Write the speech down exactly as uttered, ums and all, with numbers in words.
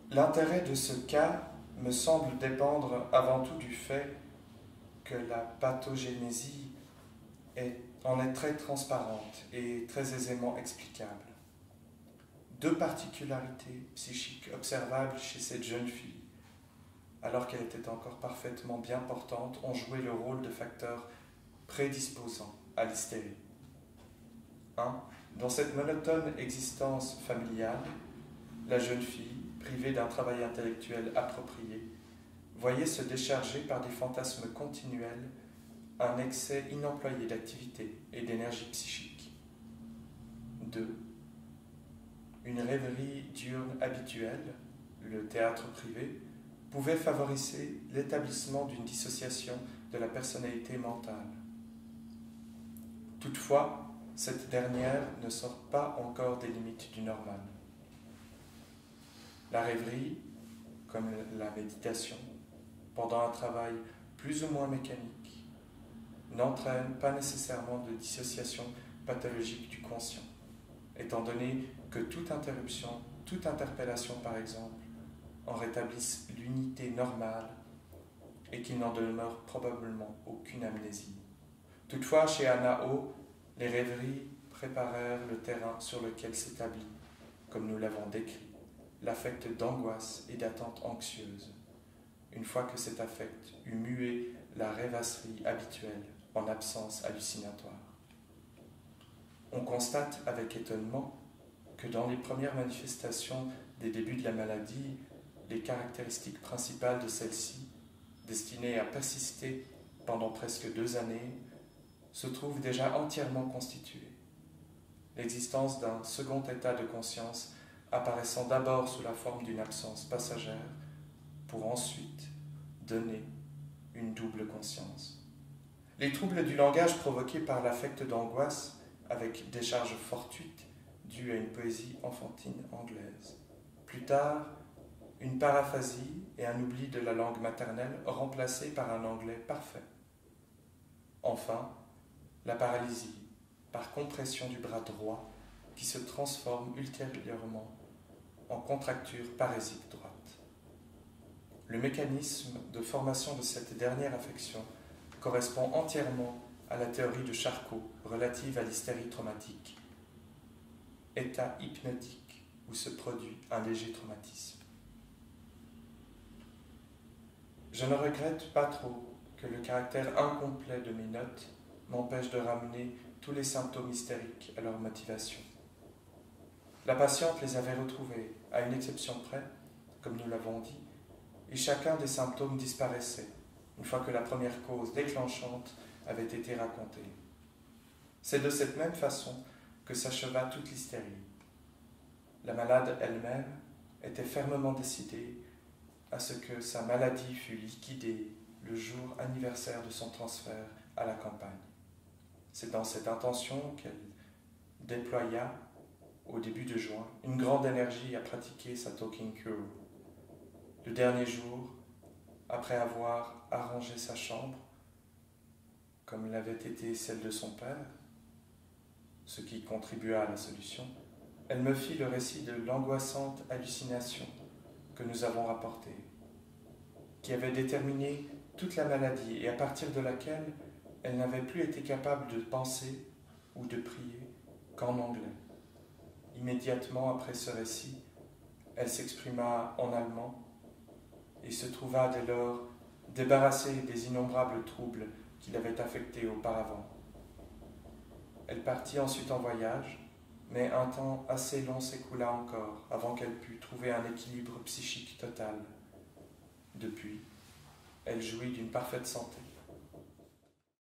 L'intérêt de ce cas me semble dépendre avant tout du fait que la pathogénésie est, en est très transparente et très aisément explicable. Deux particularités psychiques observables chez cette jeune fille, alors qu'elle était encore parfaitement bien portante, ont joué le rôle de facteurs prédisposants à l'hystérie. un. Dans cette monotone existence familiale, la jeune fille, privée d'un travail intellectuel approprié, voyait se décharger par des fantasmes continuels un excès inemployé d'activité et d'énergie psychique. deux. Une rêverie diurne habituelle, le théâtre privé, pouvait favoriser l'établissement d'une dissociation de la personnalité mentale. Toutefois, cette dernière ne sort pas encore des limites du normal. La rêverie, comme la méditation, pendant un travail plus ou moins mécanique, n'entraîne pas nécessairement de dissociation pathologique du conscient, étant donné que toute interruption, toute interpellation par exemple, en rétablisse l'unité normale et qu'il n'en demeure probablement aucune amnésie. Toutefois, chez Anna O, les rêveries préparèrent le terrain sur lequel s'établit, comme nous l'avons décrit, l'affect d'angoisse et d'attente anxieuse, une fois que cet affect eut mué la rêvasserie habituelle en absence hallucinatoire. On constate avec étonnement que dans les premières manifestations des débuts de la maladie, les caractéristiques principales de celle-ci, destinées à persister pendant presque deux années, se trouvent déjà entièrement constituées. L'existence d'un second état de conscience apparaissant d'abord sous la forme d'une absence passagère, pour ensuite donner une double conscience. Les troubles du langage provoqués par l'affect d'angoisse, avec décharge fortuite due à une poésie enfantine anglaise. Plus tard, une paraphasie et un oubli de la langue maternelle remplacés par un anglais parfait. Enfin, la paralysie par compression du bras droit qui se transforme ultérieurement en contracture parasique droite. Le mécanisme de formation de cette dernière affection correspond entièrement à la théorie de Charcot relative à l'hystérie traumatique, état hypnotique où se produit un léger traumatisme. Je ne regrette pas trop que le caractère incomplet de mes notes m'empêche de ramener tous les symptômes hystériques à leur motivation. La patiente les avait retrouvés, à une exception près, comme nous l'avons dit, et chacun des symptômes disparaissait, une fois que la première cause déclenchante avait été racontée. C'est de cette même façon que s'acheva toute l'hystérie. La malade elle-même était fermement décidée à ce que sa maladie fût liquidée le jour anniversaire de son transfert à la campagne. C'est dans cette intention qu'elle déploya, au début de juin, une grande énergie à pratiquer sa talking cure. Le dernier jour, après avoir arrangé sa chambre, comme l'avait été celle de son père, ce qui contribua à la solution, elle me fit le récit de l'angoissante hallucination que nous avons rapportée, qui avait déterminé toute la maladie et à partir de laquelle elle n'avait plus été capable de penser ou de prier qu'en anglais. Immédiatement après ce récit, elle s'exprima en allemand et se trouva dès lors débarrassée des innombrables troubles qui l'avaient affectée auparavant. Elle partit ensuite en voyage, mais un temps assez long s'écoula encore avant qu'elle pût trouver un équilibre psychique total. Depuis, elle jouit d'une parfaite santé.